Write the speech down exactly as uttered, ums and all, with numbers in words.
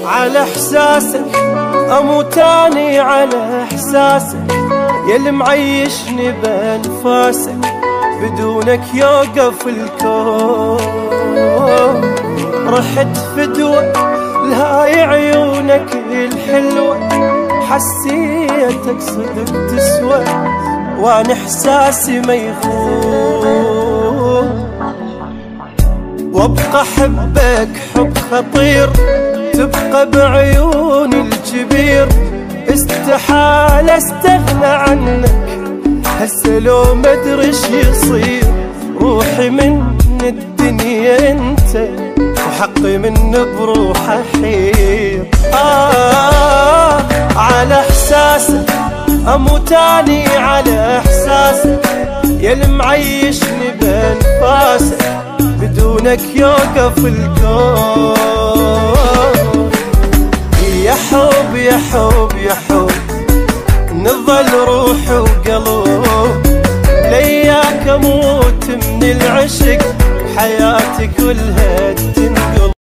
على احساسك اموت اني على احساسك، يلي معيشني بانفاسك، بدونك يوقف الكون. رحت فدوة لهاي عيونك الحلوة، حسيتك صدق تسوى وانا احساسي ما يخون. وابقى حبك حب خطير، تبقى بعيوني الجبير، استحال استغنى عنك، هسه لو ما ادري ايش يصير. روحي من الدنيا انت، وحقي من بروح احير. آه على احساسك اموت اني على احساسك، يلي معيشني بانفاسك، بدونك يوقف الكون. يا حب يا حب يا حب نظل روحي وقلب، لياك اموت من العشق، حياتي كلها